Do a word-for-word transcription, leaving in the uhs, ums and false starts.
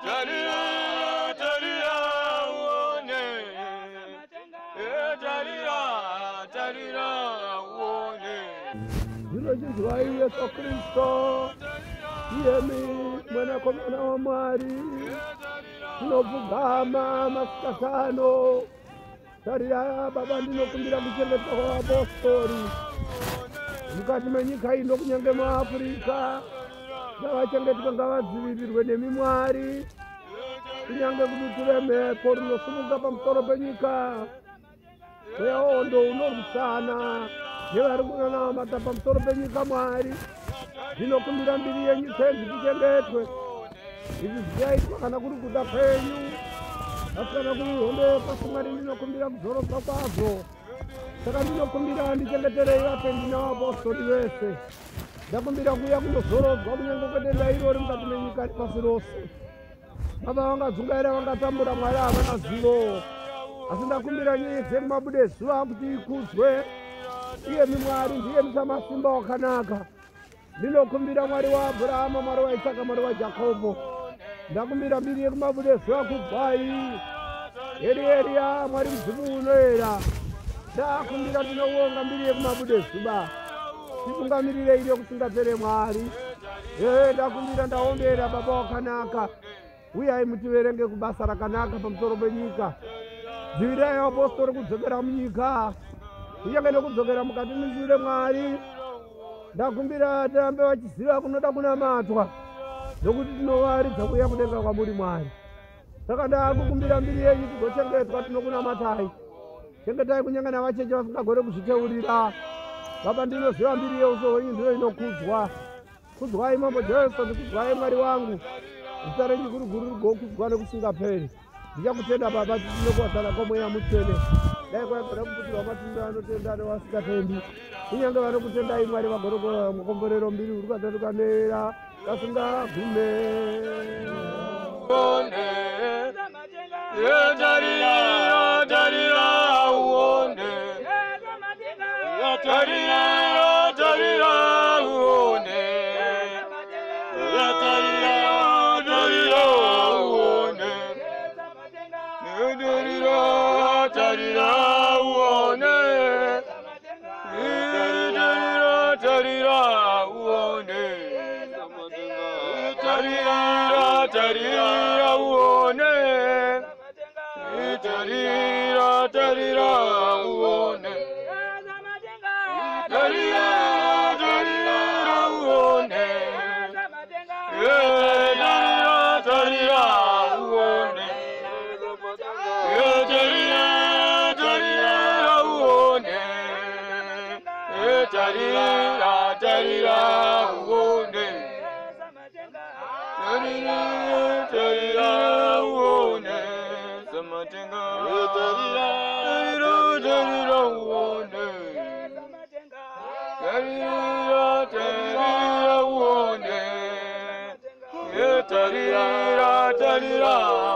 tarira tarira uone tarira tarira uone Ndilo jizwa Yesu Kristo yemi mwana komana wa Mwari tinobvugama masikasano tarira baba ndinokumbira kuchengetwa kwavapostoli mukati menyika ino kunyange muAfrica ngavachengetwe ngavadzivirirwe nemimwari kunyange kuti tive mhepo rinosumuka pamusoro penyika wehondo unorwisana nevari kunanamata pamusoro penyika Mwari ndinokumbira mbiri yenyika idzi tichengetwe izvi zvichaitwa kana kuri kuda kwenyu asi kana kuri hondo yepasi Mwari ndinokumbira kuzorotsa kwazvo saka ndinokumbira ndichengeterei vatendi navapostoli vese ndakumbira kuuya kundozorodzwa kunyange kwedenda irori mukati menyika ripasi rose baba vangadzungaira vangatambura Mwari havana zivo asi ndakumbira nyaya dzekumabude zuva kuti ikudzwe iye mimwari ndiye musamasimba wakanaka ndinokumbira Mwari waAbhurahama, Mwari waIsaka, Mwari waJakobho ndakumbira mbiri yekumabude zuva kubvai eri eriya Mwari mudzimu unoera ndakumbira tinouonga mbiri yekumabude zuva titungamirire iri yokusingapere Mwari ee ndakumbira ndaombera baba wakanaka uyai mutiverenge kubasa rakanaka pamusoro penyika dzivirai apostoli kudzokera munyika kunyange nekudzokera mukati menzire Mwari ndakumbira tirambe vachiziva kunoda kunamatwa nokuti tinovaridza kuuya kudenga kwamuri Mwari saka ndakukumbira mbiri yenyu tigochengetwa tinokunamatai chengetai kunyange navacheche vasingagone kuzviteurira baba ndinoziva mbiri yeuso hwenyu ndiyo inokudzwa kudzwai mambo Jesu ndikudzwai Mwari wangu zita renyu guru guru rigokudzwa nekusingaperi ndichakutenda baba tinokuwadzana kwamweya mutsvene dai kwaigona kuputirwa matunda anotenda nevasingatendi kunyange vanokutendai Mwari vagorogora mukomborero mbiri uri kwatatukanera kasingagume tarira tarira uone tarira tarira uone tarira tarira uone tarira tarira uone tarira tarira uone tarira tarira uone tarira tarira uone tarira tarira uone tarira tarira uone tarira tarira uone tarira tarira uone tarira tarira uone samatenga tarira tarira uone tarira tarira uone tarira tarira